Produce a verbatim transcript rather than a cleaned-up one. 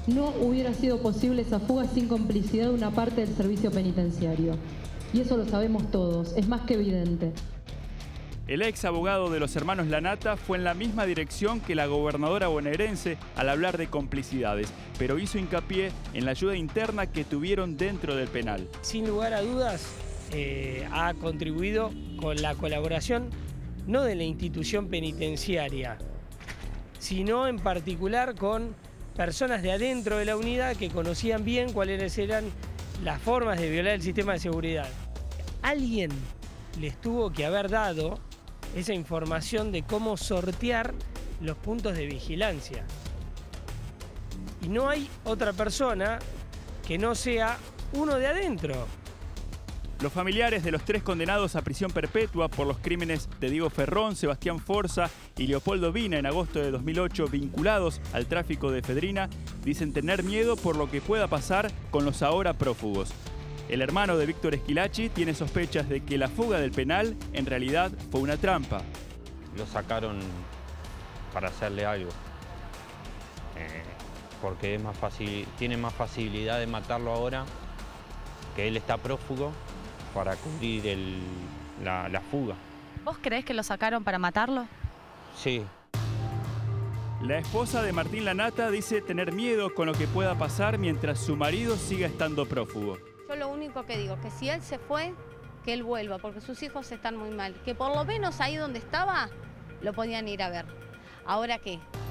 No hubiera sido posible esa fuga sin complicidad de una parte del servicio penitenciario. Y eso lo sabemos todos, es más que evidente. El ex abogado de los hermanos Lanata fue en la misma dirección que la gobernadora bonaerense al hablar de complicidades, pero hizo hincapié en la ayuda interna que tuvieron dentro del penal. Sin lugar a dudas, eh, ha contribuido con la colaboración no de la institución penitenciaria, sino en particular con personas de adentro de la unidad que conocían bien cuáles eran las formas de violar el sistema de seguridad. Alguien les tuvo que haber dado esa información de cómo sortear los puntos de vigilancia. Y no hay otra persona que no sea uno de adentro. Los familiares de los tres condenados a prisión perpetua por los crímenes de Diego Ferrón, Sebastián Forza y Leopoldo Vina en agosto de dos mil ocho vinculados al tráfico de efedrina, dicen tener miedo por lo que pueda pasar con los ahora prófugos. El hermano de Víctor Esquilachi tiene sospechas de que la fuga del penal en realidad fue una trampa. Lo sacaron para hacerle algo, eh, porque es más fácil, tiene más facilidad de matarlo ahora, que él está prófugo, para cubrir el, la, la fuga. ¿Vos creés que lo sacaron para matarlo? Sí. La esposa de Martín Lanata dice tener miedo con lo que pueda pasar mientras su marido siga estando prófugo. Yo lo único que digo, que si él se fue, que él vuelva, porque sus hijos están muy mal. Que por lo menos ahí donde estaba, lo podían ir a ver. ¿Ahora qué?